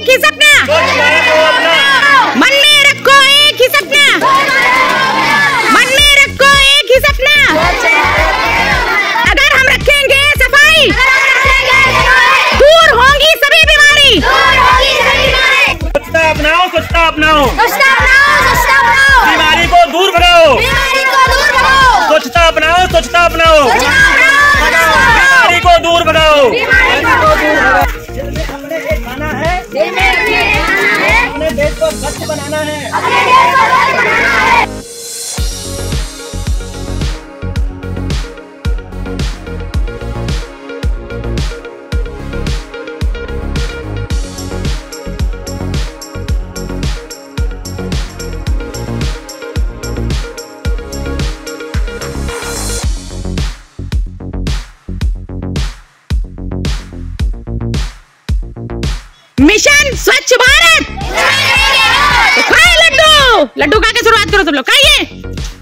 एक ही सपना, मन में रखो एक ही सपना, मन में रखो एक ही सपना। अगर हम रखेंगे सफाई, दूर होंगी सभी बीमारी। स्वच्छता अपनाओ, स्वच्छता अपनाओ, बीमारी को दूर भगाओ, स्वच्छता अपनाओ, स्वच्छता अपनाओ, बीमारी को दूर भगाओ। अपने एक खाना है, अपने देश को स्वच्छ बनाना है। मिशन स्वच्छ भारत। तो खाए लड्डू, लड्डू खा के शुरुआत करो सब लोग, खाइए।